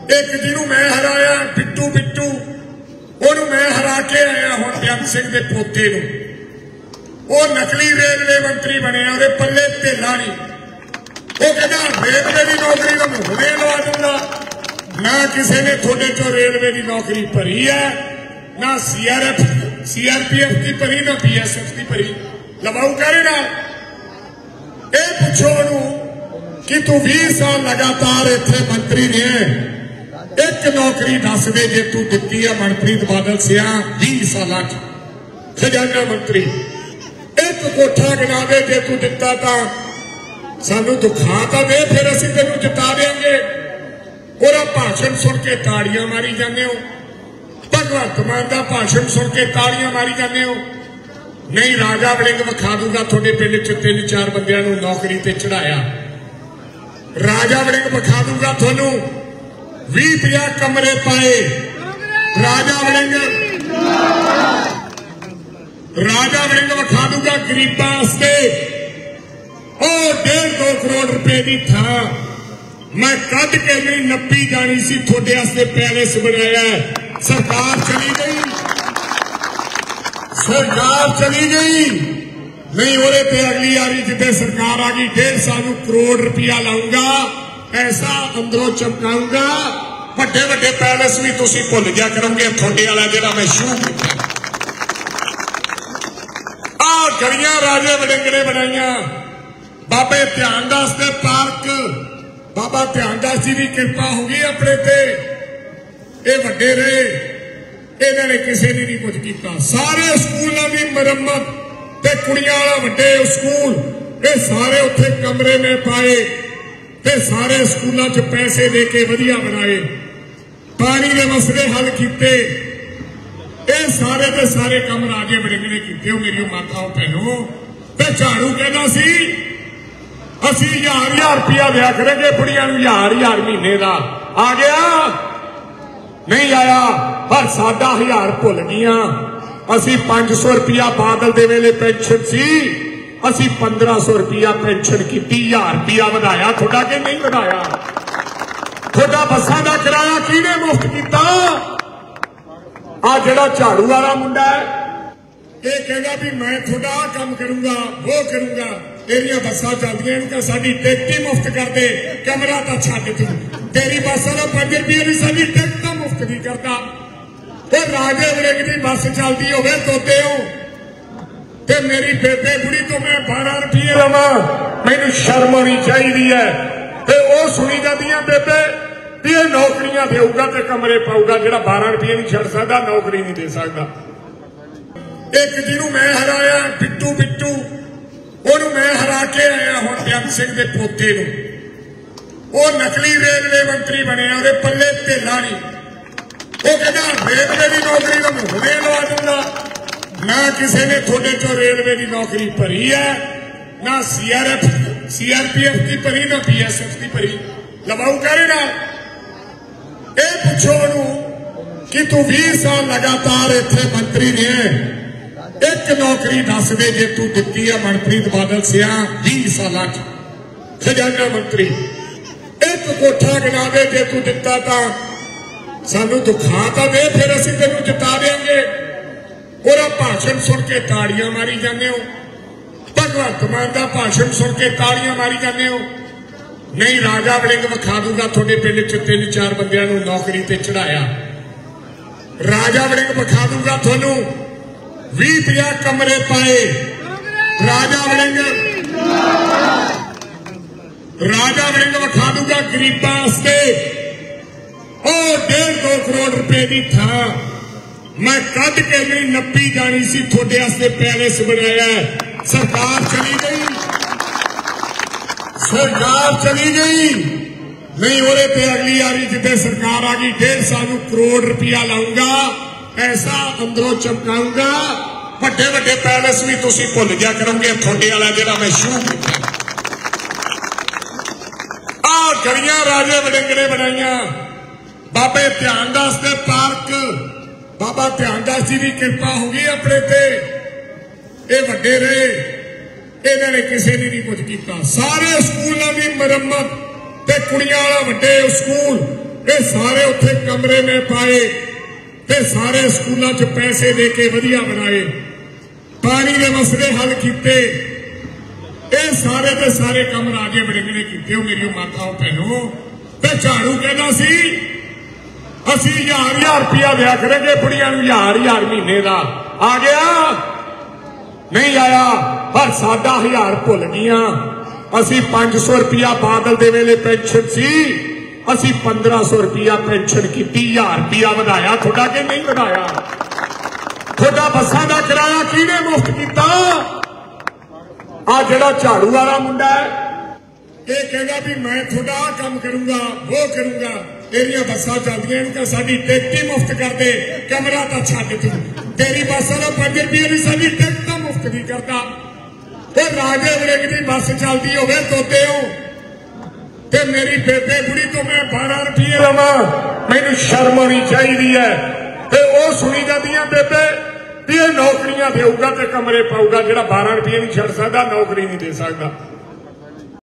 एक जिन्हों मैं हराया बिट्टू बिट्टू ओनू मैं हरा के आया हुण बेअंत सिंह दे पोते नूं वो नकली रेलवे मंत्री बने ਉਹਦੇ पल्ले ढेला नहीं वो कहता रेलवे की नौकरी तो मैं हुणे लवा दूंगा ना किसी ने थोड़े चो रेलवे की नौकरी भरी है ना सीआरपीएफ की भरी ना बीएसएफ की भरी लवाऊ करे ना ये पूछो ओनू कि तू 20 साल लगातार इत्थे मंत्री रहे एक नौकरी दस दे जे तू दिती है मनप्रीत बादल सिया 20 साल खजाना मंत्री एक कोठा गिना दे जे तू दिता तो सानू दुखा तो दे फिर असीं तेनू जिता देंगे ओरा भाषण सुन के ताड़ियां मारी जाने हो भगवंत मान का भाषण सुन के ताड़ियां मारी जाने हो नहीं राजा वड़िंग विखा दूंगा थोड़े पिंड च 3-4 बंदियां नू नौकरी ते चढ़ाया राजा वड़िंग विखा दूंगा थोनू 20-50 कमरे पाए राजा वड़िंग विखा दूंगा गरीबां वास्ते और 1.5-2 करोड़ रुपए की थां मैं कद के नहीं नपी जानी सी थोड़े वास्ते पैलेस बनाया सरकार चली गई नहीं ओरे पे अगली बारी जिते सरकार आ गई 1.5 करोड़ रुपया लाऊंगा ऐसा अंदरों चमकाऊंगा ਵੱਡੇ ਵੱਡੇ पैलेस भी तुसी भुल जा करोगे थोड़े वाला जिहड़ा मैं शुरू किया आ गलियां राजे वड़िंग ने बनाईयां बाबे ध्यानदास दे पार्क बाबा ध्यानदास जी की कृपा हो गई अपने ते ये वड्डे रहे इन्होंने किसी ने नहीं कुछ किया सारे स्कूलों की मरम्मत ते कुड़ियां वाला वड्डे स्कूल ये सारे उत्थे कमरे में पाए ते सारे स्कूलों च पैसे दे के वधिया बनाए पानी के मसले हल किए ये सारे के सारे काम राजे वड़िंग ने किए मेरी माताओं भैनों ते झाड़ू कहना सी असी 1000 रुपया दिया करेंगे बुढ़िया 1000 महीने का आ गया नहीं आया पर साडा 1000 भुल गया असी 500 रुपया बादल दे वेले पेंशन सी असी 1500 रुपया पेंशन की 1000 रुपया बढ़ाया थोड़ा कि नहीं बढ़ाया थोड़ा बसा का किराया किने मुफ्त किया आ जड़ा झाड़ू वाला मुंडा है ये कहगा भी मैं थोड़ा काम करूंगा वो करूंगा तेरिया बसा चलदियां इनका साडी टिकट ही मुफ्त कर दे कमरा तो छड्ड तू तेरी बस का 5 रुपये भी साडी टिकट तो मुफ्त नहीं करता ते राजे वड़िंग की बस चलती होवे तोते हो ते मेरी बेबे बुढ़ी तो मैं 12 रुपये लवा मैनू शर्म आनी चाहिए है ते वो सुनी जांदियां बेबे भी ये नौकरियां देऊगा ते कमरे पाऊगा जिहड़ा 12 रुपये नहीं छड़ सकता नौकरी नहीं दे सकता एक जिन्हों मैं हराया बिट्टू बिट्टू ओनू मैं हरा के आया हुण बेअंत सिंह दे पोते नूं वो नकली रेलवे मंत्री बने ਉਹਦੇ पल्ले ढेला नहीं वो कहता रेलवे की नौकरी तो मैं हुणे लवा दूंगा ना किसी ने थोड़े चो रेलवे की नौकरी भरी है ना सीआरपीएफ की भरी ना बीएसएफ की भरी लवाऊ करे ना ये पूछो ओनू कि तू 20 साल लगातार इत्थे मंत्री रहे एक नौकरी दस दे जे तू दिती है मनप्रीत बादल सिया 20 साल खजाना मंत्री एक कोठा गिना दे जे तू दिता तो सानू दुखा तो दे फिर असीं तेनू जिता देंगे ओरा भाषण सुन के ताड़ियां मारी जाने हो भगवंत मान का भाषण सुन के ताड़ियां मारी जाने हो नहीं राजा वड़िंग विखा दूंगा थोड़े पिंड च 3-4 बंदियां नू नौकरी ते चढ़ाया राजा वड़िंग विखा दूंगा थोनू 20-50 कमरे पाए राजा वड़िंग विखा दूंगा गरीबां वास्ते और 1.5-2 करोड़ रुपए की थां मैं कद के नहीं नपी जानी सी थोड़े वास्ते पैलेस बनाया सरकार चली गई नहीं ओरे पे अगली बारी जिते सरकार आ गई 1.5 करोड़ रुपया लाऊंगा ऐसा अंदरों चमकाऊंगा ਵੱਡੇ ਵੱਡੇ पैलेस भी तुसी भुल जा करोगे थोड़े वाला जिहड़ा मैं शुरू किया आ गलियां राजे वड़िंग ने बनाईयां बाबे ध्यानदास दे पार्क बाबा ध्यानदास जी की कृपा हो गई अपने ते ये वड्डे रहे इन्होंने किसी ने नहीं कुछ किया सारे स्कूलों की मरम्मत ते कुड़ियां वाला वड्डे स्कूल ये सारे ਉੱਥੇ ਕਮਰੇ ਮੈਂ ਪਾਏ ਤੇ ਸਾਰੇ ਸਕੂਲਾਂ 'ਚ ਪੈਸੇ ਦੇ ਕੇ ਵਧੀਆ ਬਣਾਏ, ਪਾਣੀ ਦੇ ਮਸਲੇ ਹੱਲ ਕੀਤੇ। ਇਹ ਸਾਰੇ ਦੇ ਸਾਰੇ ਕੰਮ ਰਾਜੇ ਵੜਿੰਗ ਨੇ ਕੀਤੇ। ਉਹ ਮੇਰੀ ਮਾਤਾਓ ਭੈਣੋ, ਤੇ ਝਾੜੂ ਕਹਿੰਦਾ ਸੀ ਅਸੀਂ 1000 ਰੁਪਇਆ ਦਿਆ ਕਰਾਂਗੇ ਬੁੜੀਆਂ ਨੂੰ, 1000 ਮਹੀਨੇ ਦਾ। ਆ ਗਿਆ? ਨਹੀਂ ਆਇਆ। ਪਰ ਸਾਡਾ 1000 ਭੁੱਲ ਗਈਆਂ। ਅਸੀਂ 500 ਰੁਪਇਆ ਬਾਦਲ ਦੇ ਵੇਲੇ ਪੈਨਸ਼ਨ ਸੀ, ਅਸੀਂ 1500 ਰੁਪਇਆ ਪੈਨਸ਼ਨ ਕੀਤੀ, 1000 ਰੁਪਇਆ ਵਧਾਇਆ। ਤੁਹਾਡਾ ਕਿ ਨਹੀਂ ਵਧਾਇਆ? ਤੁਹਾਡਾ ਬੱਸਾਂ ਦਾ ਕਿਰਾਇਆ ਕਿਹਨੇ ਮੁਫਤ ਕੀਤਾ? ਆ ਜਿਹੜਾ ਝਾੜੂ ਵਾਲਾ ਮੁੰਡਾ ਹੈ, ਇਹ ਕਹਿੰਦਾ ਵੀ ਮੈਂ ਤੁਹਾਡਾ ਆਹ ਕੰਮ ਕਰੂੰਗਾ, ਉਹ ਕਰੂੰਗਾ, ਤੇਰੀਆਂ ਬੱਸਾਂ ਚੱਲਦੀਆਂ ਨੇ ਤਾਂ ਸਾਡੀ ਟਿਕਟ ਹੀ ਮੁਫਤ ਕਰ ਦੇ, ਕਮਰਾ ਤਾਂ ਛੱਡ ਤੂੰ, ਤੇਰੀ ਬੱਸਾਂ ਦਾ 5 ਰੁਪਏ ਦੀ ਸਾਡੀ ਟਿਕਟ ਤਾਂ ਮੁਫਤ ਨਹੀਂ ਕਰਦਾ। ਤੇ ਰਾਜੇ ਵੜਿੰਗ ਦੀ ਬੱਸ ਚੱਲਦੀ ਹੋਵੇ ਤੋਤਿਓ ਤੇ ਮੇਰੀ ਬੇਬੇ ਬੁੜੀ ਤੋਂ ਮੈਂ 12 ਰੁਪਏ ਲਵਾਂ, ਮੈਨੂੰ ਸ਼ਰਮ ਆਉਣੀ ਚਾਹੀਦੀ ਹੈ। ਤੇ ਉਹ ਸੁਣੀ ਜਾਂਦੀਆਂ ਬੇਬੇ ਵੀ ਇਹ ਨੌਕਰੀਆਂ ਦੇਊਗਾ ਤੇ ਕਮਰੇ ਪਾਊਗਾ, ਜਿਹੜਾ 12 ਰੁਪਏ ਨਹੀਂ ਛੱਡ ਸਕਦਾ ਨੌਕਰੀ ਨਹੀਂ ਦੇ ਸਕਦਾ।